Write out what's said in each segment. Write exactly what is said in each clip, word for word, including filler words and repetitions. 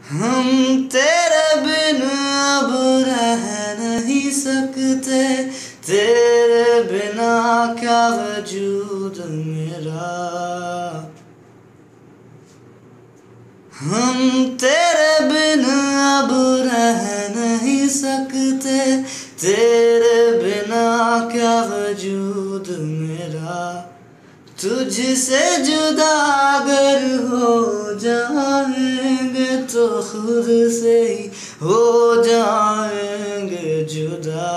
हम तेरे बिन अब रह नहीं सकते, तेरे बिना क्या वजूद मेरा। हम तेरे बिन अब रह नहीं सकते, तेरे बिना क्या वजूद मेरा। तुझसे जुदा अगर हो जाएंगे तो खुद से ही हो जाएंगे जुदा,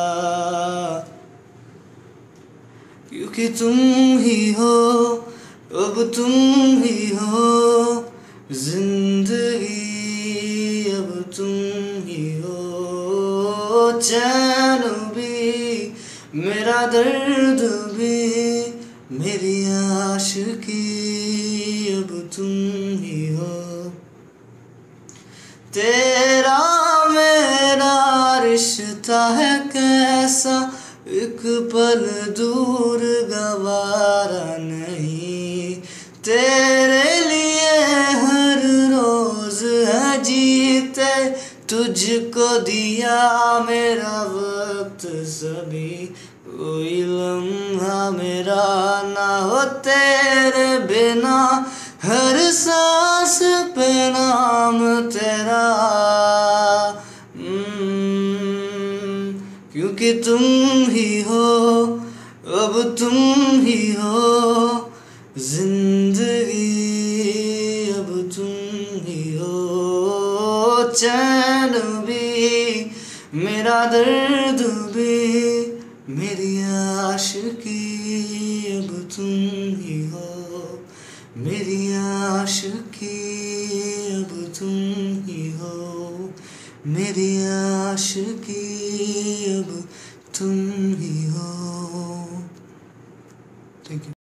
क्योंकि तुम ही हो, अब तुम ही हो जिंदगी, अब तुम ही हो चैन भी, मेरा दर्द भी, मेरी आशिकी, अब तुम ही हो। तेरा मेरा रिश्ता है कैसा, एक पल दूर गवारा नहीं। तेरे लिए हर रोज है जीते, तुझको दिया मेरा वक्त सभी। कोई लम्हा मेरा ना हो तेरे बिना, हर सांस पे नाम तेरा। क्योंकि तुम ही हो, अब तुम ही हो जिंदगी, अब तुम ही हो चैन भी, मेरा दर्द भी, मेरी आशिकी, अब तुम ही हो। मेरी आशिकी, अब तुम ही हो। मेरी आशिकी, अब तुम ही हो। Thank you.